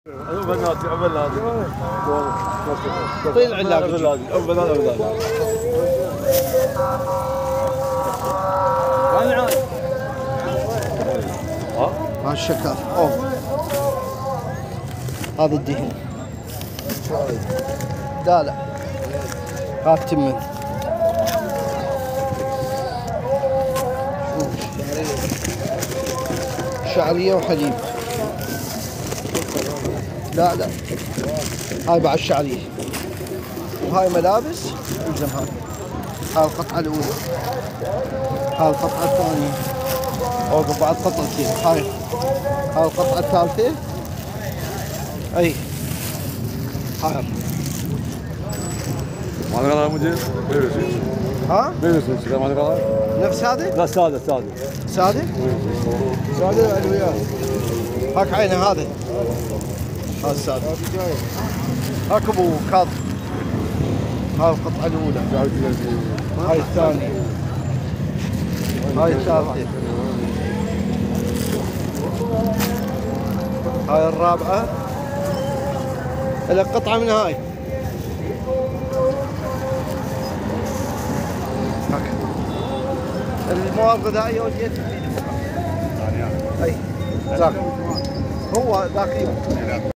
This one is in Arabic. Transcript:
طيل العلاج ها الشكر هذا الدهن لا هذا التمن شعرية وحليب لا هاي بعد شعرية وهاي ملابس الزم هاي القطعة الأولى هاي القطعة الثانية أوقف بعد قطعتين هاي القطعة الثالثة أي هاي ما نقدر مجد ها؟ بيرسل ما نقدر نفس هذا؟ لا سادة سادة العلويات هاك عينه هذا السادة هاك ابو كاظم هاي القطعة الأولى هاي الثانية هاي الثالثة هاي الرابعة لك قطعة من هاي المواد الغذائية وديت اي ذاك هو ذاك